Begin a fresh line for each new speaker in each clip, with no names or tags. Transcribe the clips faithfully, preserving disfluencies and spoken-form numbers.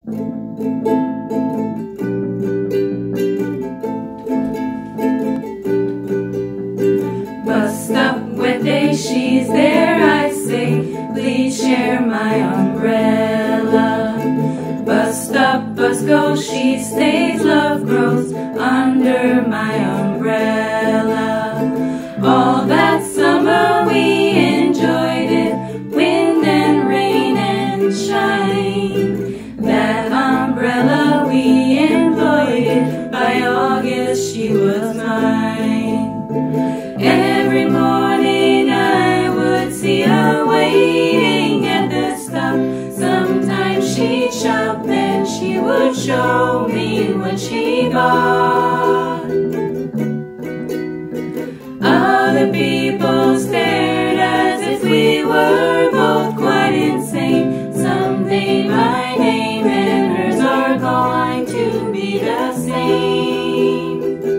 Bus stop, wet day, she's there, I say, please share my umbrella. Bus stop, bus go, she stays, love grows under my umbrella. All that summer we enjoyed it, wind and rain and shine. That umbrella we employed it, by August she was mine. Every morning I would see her waiting at the stop. Sometimes she'd shop, then she would show me what she bought. Other people stared as if we were both quite insane. Someday my name and hers are going to be the same.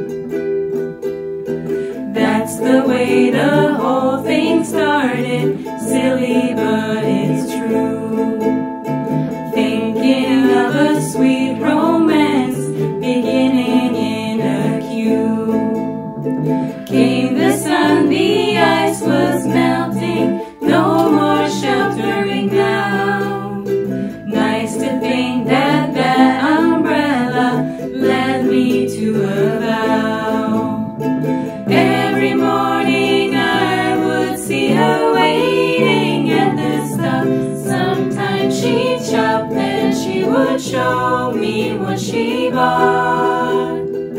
That's the way the whole thing started, silly but it's true. Thinking of a sweet romance beginning in a queue. Came the sun, the ice was melting, no more sheltering now. Nice to think that that umbrella led me to a vow. Every morning I would see her waiting at the stop. Sometimes she'd shop, then she would show me what she bought.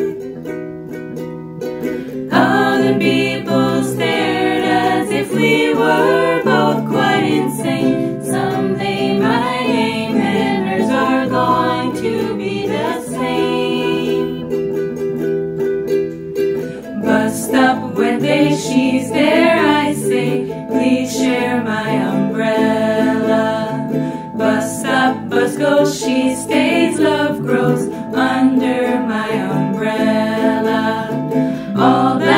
Other people stared as if we were both quite insane. Someday my name and hers are going to be the same. Bus stop, wet day, she's there, I say, please share my umbrella. Bus stop, bus go, she stays, love grows under my umbrella. All that